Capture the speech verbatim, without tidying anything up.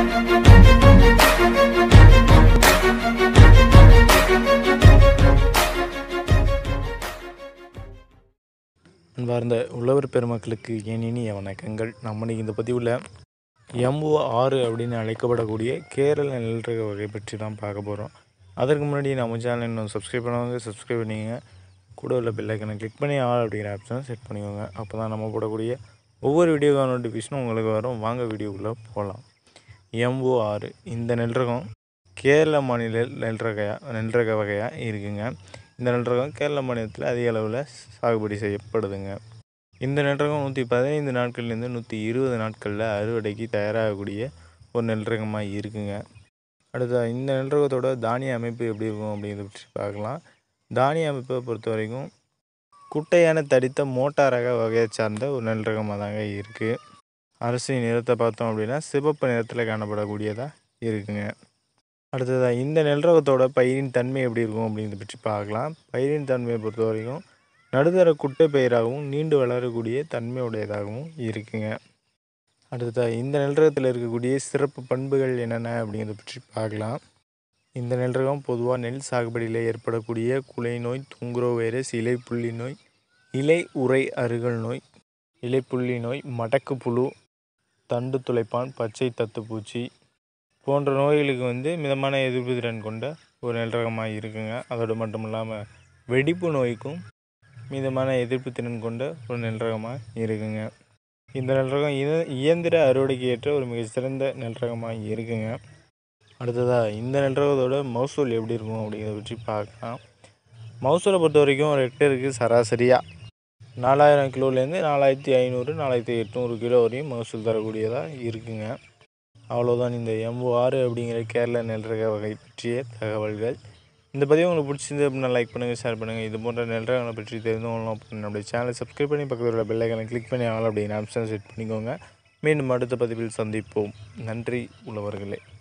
அன்பார்ந்த உழவர் பெருமக்களுக்கு என் இனிய வணக்கங்கள். நம்ம இந்த பதிவில் எம்ஓ ஆறு அப்படின்னு அழைக்கப்படக்கூடிய கேரள நெல்ரக வகை பற்றி தான் பார்க்க போகிறோம். அதற்கு முன்னாடி நம்ம சேனல் இன்னும் சப்ஸ்கிரைப் பண்ணுவாங்க, சப்ஸ்கிரைப் பண்ணிக்கோங்க. கூட உள்ள பெல் ஐக்கனை கிளிக் பண்ணி ஆல் அப்படிங்கிற ஆப்ஷனை செட் பண்ணிக்கோங்க. அப்போ தான் நம்ம போடக்கூடிய ஒவ்வொரு வீடியோக்கான நோட்டிஃபிகேஷனும் உங்களுக்கு வரும். வாங்க வீடியோக்குள்ளே போகலாம். எம்ஓ ஆறு இந்த நெல்ரகம் கேரள மாநில நெல்ரக நெல்ரக வகையாக இருக்குங்க. இந்த நெல்ரகம் கேரள மாநிலத்தில் அதிக அளவில் சாகுபடி செய்யப்படுதுங்க. இந்த நெல்ரகம் நூற்றி பதினைந்து நாட்கள்லேருந்து நூற்றி இருபது நாட்களில் அறுவடைக்கு தயாராகக்கூடிய ஒரு நெல்ரகமாக இருக்குங்க. அடுத்த இந்த நெல்ரகத்தோட தானிய அமைப்பு எப்படி இருக்கும் அப்படிங்கிறத பற்றி பார்க்கலாம். தானிய அமைப்பை பொறுத்த வரைக்கும் குட்டையான தடித்த மோட்டாரக வகையை சார்ந்த ஒரு நெல்ரகமாக தாங்க இருக்குது. அரிசி நிறத்தை பார்த்தோம் அப்படின்னா சிவப்பு நிறத்தில் காணப்படக்கூடியதாக இருக்குங்க. அடுத்ததாக இந்த நெல்ரகத்தோட பயிரின் தன்மை எப்படி இருக்கும் அப்படிங்கிறத பற்றி பார்க்கலாம். பயிரின் தன்மையை பொறுத்த வரைக்கும் நடுத்தர குட்டை பயிராகவும் நீண்டு வளரக்கூடிய தன்மையுடையதாகவும் இருக்குங்க. அடுத்ததாக இந்த நெல்ரகத்தில் இருக்கக்கூடிய சிறப்பு பண்புகள் என்னென்ன அப்படிங்கிறத பற்றி பார்க்கலாம். இந்த நெல்ரகம் பொதுவாக நெல் சாகுபடியில் ஏற்படக்கூடிய குலை நோய், துங்குரோ வைரஸ், இலை புள்ளி நோய், இலை உறை அருகல் நோய், இலை புள்ளி நோய், மடக்கு புழு, தண்டு துளைப்பான், பச்சை தத்துப்பூச்சி போன்ற நோய்களுக்கு வந்து மிதமான எதிர்ப்பு திறன் கொண்ட ஒரு நெல்ரகமாக இருக்குங்க. அதோடு மட்டும் இல்லாமல் வெடிப்பு நோய்க்கும் மிதமான எதிர்ப்பு திறன் கொண்ட ஒரு நெல்ரகமாக இருக்குங்க. இந்த நெல்ரகம் இய இயந்திர அறுவடைக்கு ஏற்ற ஒரு மிகச்சிறந்த நெல்ரகமாக இருக்குங்க. அடுத்ததாக இந்த நெல்ரகத்தோட மகசூல் எப்படி இருக்கும் அப்படிங்கிறத பற்றி பார்க்கலாம். மகசூலை பொறுத்த வரைக்கும் ஒரு ஹெக்டருக்கு சராசரியாக நாலாயிரம் கிலோலேருந்து நாலாயிரத்தி ஐநூறு நாலாயிரத்தி எட்நூறு கிலோ வரையும் மகசூல் தரக்கூடியதாக இருக்குங்க. அவ்வளோதான் இந்த எம்ஓ ஆறு அப்படிங்கிற கேரள நெல்ரக வகை பற்றிய தகவல்கள். இந்த பதிவு உங்களுக்கு பிடிச்சிருந்து அப்படின்னா லைக் பண்ணுங்கள், ஷேர் பண்ணுங்கள். இது போன்ற நெல்ரகங்களை பற்றி தெரிந்து கொள்ளணும் அப்படின்னு நம்முடைய சேனலை சப்ஸ்கிரைப் பண்ணி பக்கத்தில் உள்ள பெல் ஐக்கனை கிளிக் பண்ணி ஆல் அப்படின்னு ஆப்ஷனை செட் பண்ணிக்கோங்க. மீண்டும் அடுத்த பதிவில் சந்திப்போம். நன்றி உழவர்களே.